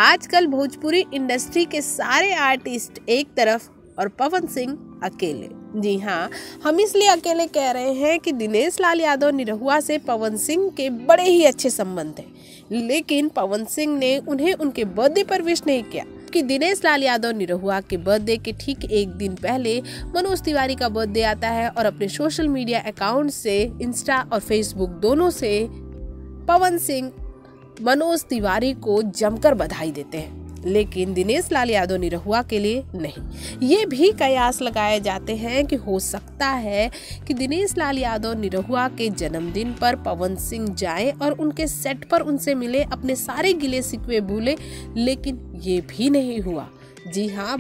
आजकल भोजपुरी इंडस्ट्री के सारे आर्टिस्ट एक तरफ और पवन सिंह अकेले। जी हाँ, हम इसलिए अकेले कह रहे हैं कि दिनेश लाल यादव निरहुआ से पवन सिंह के बड़े ही अच्छे संबंध हैं, लेकिन पवन सिंह ने उन्हें उनके बर्थडे पर विश नहीं किया कि दिनेश लाल यादव निरहुआ के बर्थडे के ठीक एक दिन पहले मनोज तिवारी का बर्थडे आता है और अपने सोशल मीडिया अकाउंट से, इंस्टा और फेसबुक दोनों से पवन सिंह मनोज तिवारी को जमकर बधाई देते हैं, लेकिन दिनेश लाल यादव निरहुआ के लिए नहीं। ये भी कयास लगाए जाते हैं कि हो सकता है कि दिनेश लाल यादव निरहुआ के जन्मदिन पर पवन सिंह जाएं और उनके सेट पर उनसे मिले, अपने सारे गिले शिकवे भूले, लेकिन ये भी नहीं हुआ। जी हाँ,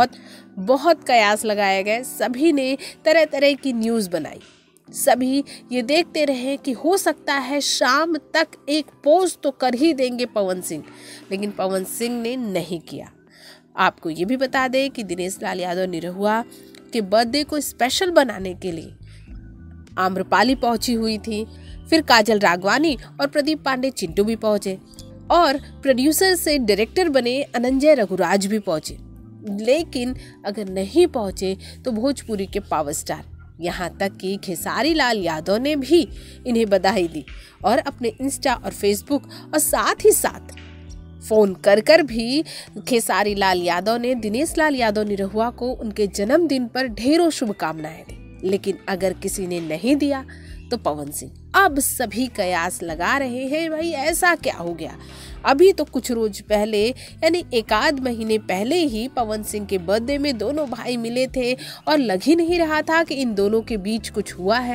बहुत कयास लगाए गए, सभी ने तरह तरह की न्यूज़ बनाई, सभी ये देखते रहे कि हो सकता है शाम तक एक पोस्ट तो कर ही देंगे पवन सिंह, लेकिन पवन सिंह ने नहीं किया। आपको ये भी बता दें कि दिनेश लाल यादव निरहुआ के बर्थडे को स्पेशल बनाने के लिए आम्रपाली पहुंची हुई थी, फिर काजल राघवानी और प्रदीप पांडे चिंटू भी पहुंचे और प्रोड्यूसर से डायरेक्टर बने अनंजय रघुराज भी पहुंचे, लेकिन अगर नहीं पहुंचे तो भोजपुरी के पावर स्टार, यहाँ तक कि खेसारी लाल यादव ने भी इन्हें बधाई दी और अपने इंस्टा और फेसबुक और साथ ही साथ फोन कर भी खेसारी लाल यादव ने दिनेश लाल यादव निरहुआ को उनके जन्मदिन पर ढेरों शुभकामनाएं दी। लेकिन अगर किसी ने नहीं दिया तो पवन सिंह। अब सभी कयास लगा रहे हैं, भाई ऐसा क्या हो गया। अभी तो कुछ रोज पहले यानी एक आध महीने पहले ही पवन सिंह के बर्थडे में दोनों भाई मिले थे और लग ही नहीं रहा था कि इन दोनों के बीच कुछ हुआ है।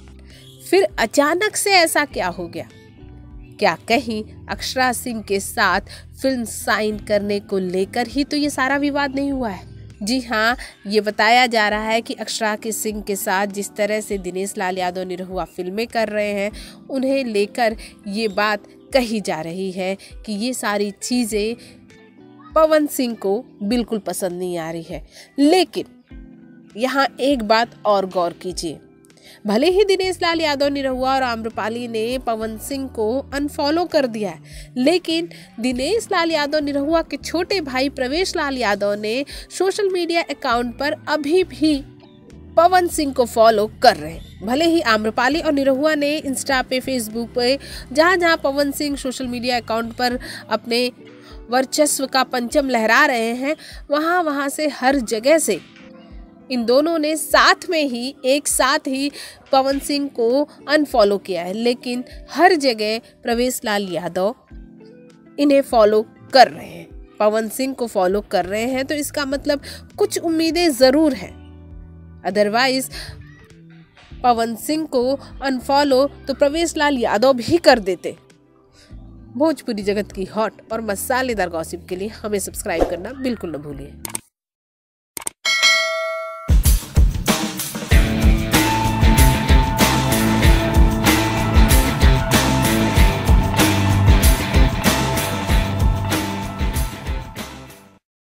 फिर अचानक से ऐसा क्या हो गया? क्या कहीं अक्षरा सिंह के साथ फिल्म साइन करने को लेकर ही तो ये सारा विवाद नहीं हुआ है? जी हाँ, ये बताया जा रहा है कि अक्षरा के सिंह के साथ जिस तरह से दिनेश लाल यादव निरहुआ फिल्में कर रहे हैं, उन्हें लेकर ये बात कही जा रही है कि ये सारी चीज़ें पवन सिंह को बिल्कुल पसंद नहीं आ रही है। लेकिन यहाँ एक बात और गौर कीजिए, भले ही दिनेश लाल यादव निरहुआ और आम्रपाली ने पवन सिंह को अनफॉलो कर दिया है, लेकिन दिनेश लाल यादव निरहुआ के छोटे भाई प्रवेश लाल यादव ने सोशल मीडिया अकाउंट पर अभी भी पवन सिंह को फॉलो कर रहे हैं। भले ही आम्रपाली और निरहुआ ने इंस्टा पे, फेसबुक पे, जहाँ Pawan Singh social media account पर अपने वर्चस्व का पंचम लहरा रहे हैं, वहाँ से हर जगह से इन दोनों ने साथ में ही एक साथ ही पवन सिंह को अनफॉलो किया है, लेकिन हर जगह प्रवेश लाल यादव इन्हें फॉलो कर रहे हैं, पवन सिंह को फॉलो कर रहे हैं। तो इसका मतलब कुछ उम्मीदें ज़रूर हैं, अदरवाइज पवन सिंह को अनफॉलो तो प्रवेश लाल यादव भी कर देते। भोजपुरी जगत की हॉट और मसालेदार गॉसिप के लिए हमें सब्सक्राइब करना बिल्कुल न भूलिए।